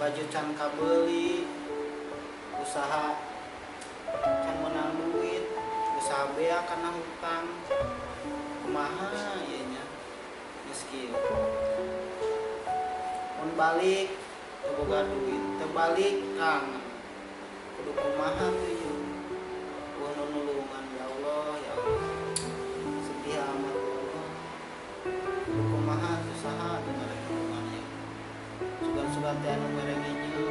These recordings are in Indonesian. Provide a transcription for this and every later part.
baju can kabeli usaha can menang duit usaha bea karena hutang kumaha ieu nya meski mun balik teu boga duit teu balik kangen kudu kumaha tuh ieu nu nulungan ya Allah ya Allah sedih amat ya Allah kudu kumaha tuh saha dengan nulungan ya sugan-sugan teh anu merengenya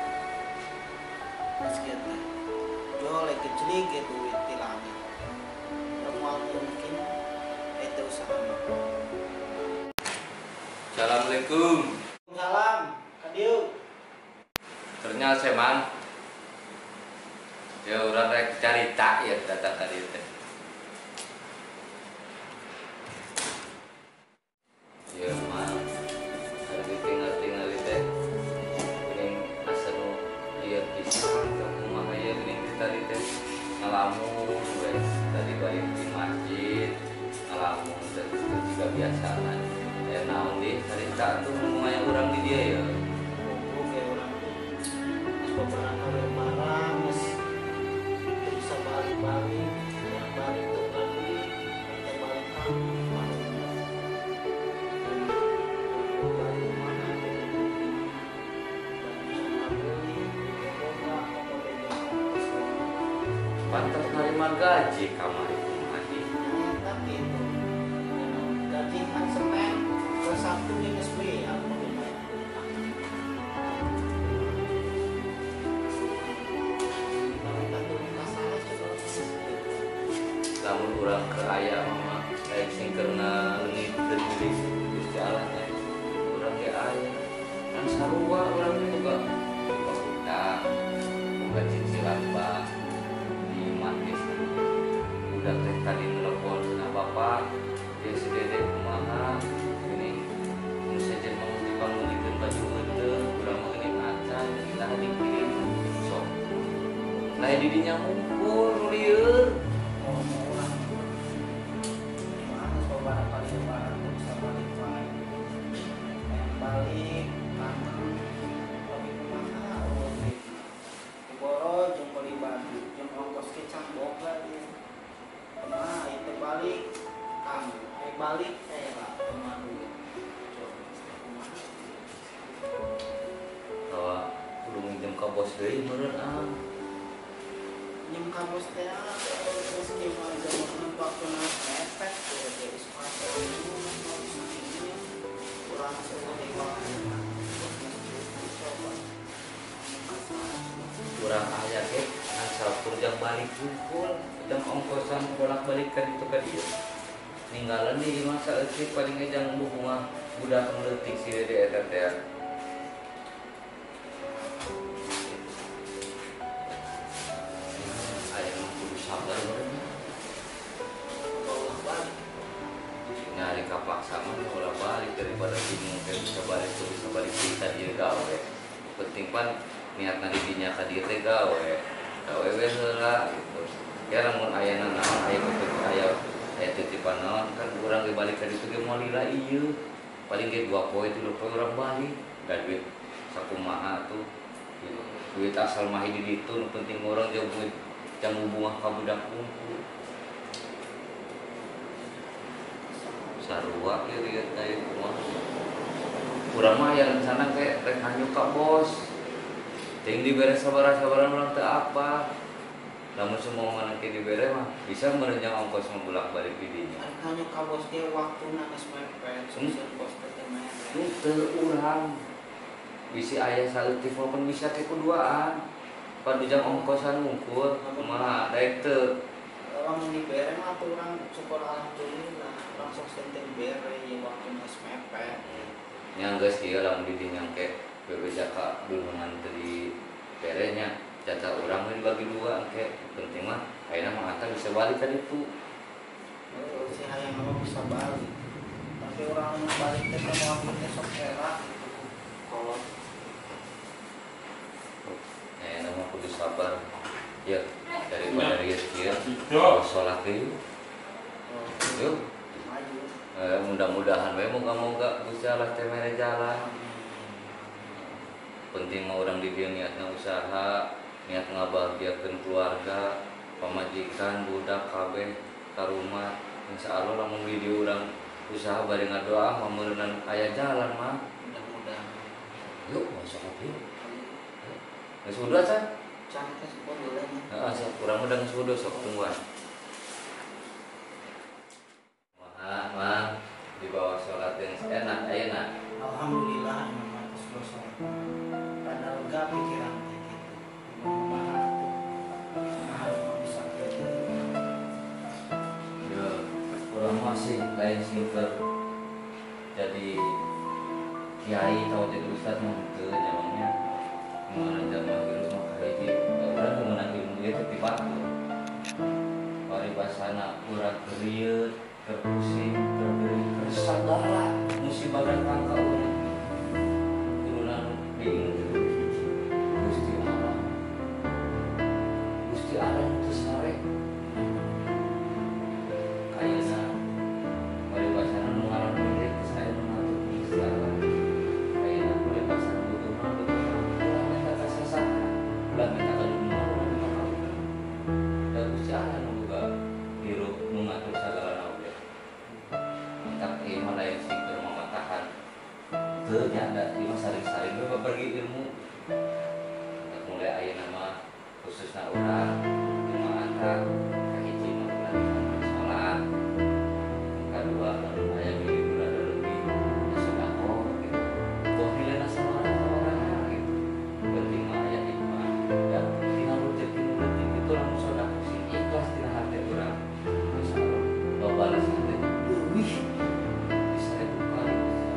meski teh jolek kecil gitu duit di langit semua mungkin itu usaha. Assalamualaikum. Salam kadieu Ternyata seman ya urang rek carita ya data tadi teh ya mah tadi tinggal teh ini asal liar pisan kumaha ya geuning tadi teh ngalamun wes tadi balik di masjid ngalamun dan juga biasa kan ya naon di carita tuh ngomongnya urang di dia ya oke orang beberapa kali marah mas bisa balik-balik yang balik tuh lagi kita balik kamu balik mana pantas nerima gaji kamar itu mati tapi itu gaji kan semen per Sabtu di SB ya lamun urang ke aya mama kayak sing karena leungit teu milik Gusti Allah nya urang ge aya kan sarua urang ge boga hutang boga cicilan bank di mantis udah teh tadi telepon sama bapak dia si dede kumaha ini nu sejen mau dibangunikeun baju heuteung urang mah geuning acan lah dikirim sok lah di dinya ngumpul nu lieur balik kangen tapi kumaha duit boro jeung beli baju jeung ongkos kecang boga dia kumaha itu balik kangen balik lah kumaha duit bahwa kudu minjem ka bos deui meureun nyem ka bos teh terus kieu aja mun waktu mepet jadi sepatu kurang kurang aya ge asal kurang balik kumpul jang ongkosan bolak-balik ka ditu ka dieu ninggalan di masa eutik paling ejang bunga budak leutik si dede eta teh aya mah kudu sabar meureun nyari kapaksa mah bolak-balik daripada bingung teh bisa balik tuh bisa balik kita dia gawe penting pan niatna di dinya ka dieu teh gawe we heula gitu ya lamun ayana naon aya betul aya titipan naon kan urang ge balik ka ditu ge moal lila ieu paling ge 2 poe 3 poe urang balik da duit sakumaha tuh gitu. Duit asal mah di ditu nu penting urang jauh duit jang hubungah ka budak unggul sarua ieu aya kumaha urang mah aya rencana ge rek hanyu ka bos ting dibere sabar-sabaran urang teu apa lamun semua mana ke dibere mah bisa merenjang ongkos bolak-balik di dinya hanyu ka bos dia waktuna geus mepet susieun bos teh mere teu urang bisi aya saleutik maupun bisa ke kuduaan padujang ongkosan ngungkur kumaha daek teu lamun dibere mah atuh urang syukur alhamdulillah urang sok senten bere ieu waktuna geus mepet nya geus ieu lamun di dinya ke bebejaka dulungan teu di berenya jatah urang mah dibagi 2 ke penting mah ayeuna mah anta bisa balik ka ditu si hayang mah bisa balik tapi urang nu balik teh mau teh sok era kolot ayeuna mah kudu sabar ya daripada ieu salat deui yuk mudah-mudahan we moga-moga Gusti Allah teh mere jalan penting mah orang di dia niatnya usaha, niat ngabahagiakeun keluarga, pamajikan, budak kabeh karumah. Insya Allah lamun di dia urang usaha bari ngadoa mameureunna aya jalan mah. Mudah-mudahan. Yuk masuk yuk. Geus wudu can? Can teh boleh mah. Heeh, sok urang udah geus wudu sok tungguan. Mah di bawah sholat yang enak ayeuna. Alhamdulillah emang atas dosa. Pada lega pikiran teh gitu. Kumaha tuh. Nah, bisa gitu. Ya, urang masih lain singker jadi kiai atau jadi ustad mah teu nyamangnya. Mana jamaah geus mah kahiji. Urang meunang ilmu ieu teh ti batu. Paribasana urang keurieuh, terpusing, tergering, tersadara musibah datang ka urang. Kuduna diinget Gusti Allah. Gusti Allah teu sare. Ayeuna paribasana nu ngaran milik saya nu ngatur Gusti Allah. Ayeuna paribasana butuhna ulah minta ka sasana, ulah minta ka dunia, ulah minta ka Allah. Da Gusti Allah nu boga hirup nu ngatur sagalana oge. Tak ieu lain singkeur mamatahan. Teu nyanda di masa saring-saring we pergi ilmu. Mulai ayeuna mah khususna urang jemaah kahiji mah urang salat. Kadua lamun aya milik urang lebih sedekah gitu. Toh nilaina sama orang gitu. Penting mah aya hikmah. Dan tina rezeki nu leutik itu lamun sedekah sing ikhlas tina hati urang. Insyaallah loba rezeki leuwih bisa bukan.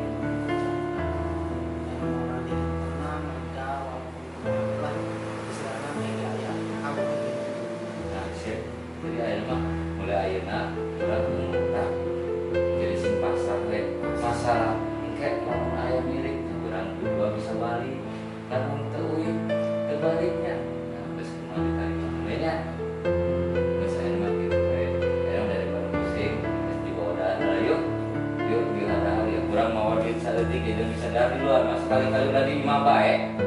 Orang ini tenang, lega, walaupun lah istilahnya mega ya. Aku begitu. Nah, sip. Jadi ayeuna mah mulai ayeuna urang tak jadi sing pasar we. Pasar engke lamun aya milik urang berdua bisa balik. Lamun teu euy teu baliknya. Nah, geus kumaha ditarik we nya. Geus ayeuna mah kitu we. Ayeuna daripada pusing geus dibawadaan lah yuk. Yuk dihadang yuk urang mawa duit saeutik jeung bisa dari luar mas sekali-kali udah di imah bae.